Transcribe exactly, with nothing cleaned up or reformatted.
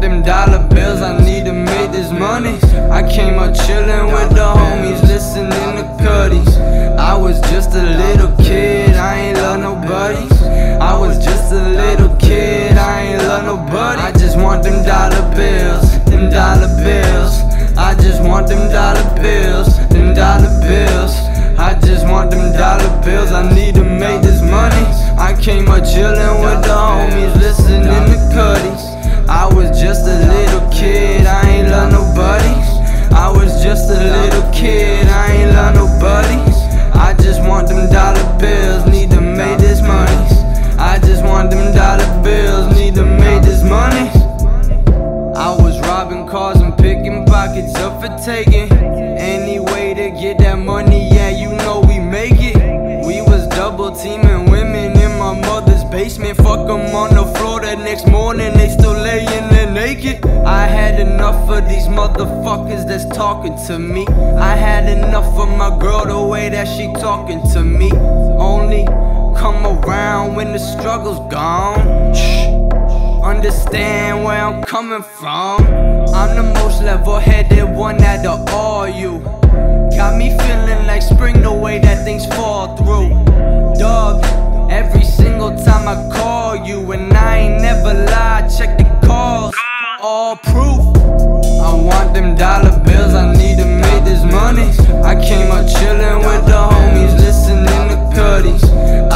want them dollar bills, I need to make this money. I came up chillin' with the homies, listening to Cuddies. I was just a little kid, I ain't love nobody. I was just a little kid, I ain't love nobody. I just want them dollar bills, them dollar bills. I just want them dollar bills, them dollar bills. I just want them dollar bills, I need to make this money. I came up chillin' with the homies, listening to Cuddies. I was just a little kid, I ain't love nobody. I was just a little kid, I ain't love nobody. I just want them dollar bills, need to make this money. I just want them dollar bills, need to make this money. I was robbing cars and picking pockets up for taking. Any way to get that money, yeah, you know we make it. We was double teaming women in my mother's basement. Fuck them on the floor, the next morning they still laying there naked. I had enough of these motherfuckers that's talking to me. I had enough of my girl, the way that she talking to me. Only come around when the struggle's gone. Shh. Understand where I'm coming from. I'm the most level-headed one out of all you. Got me feeling like spring the way that things fall through. Dog, every single time I call you, and I ain't never lied, check the calls, all proof. I want them dollar bills, I need to make this money. I came up chillin' with the homies, listening to Cuddies.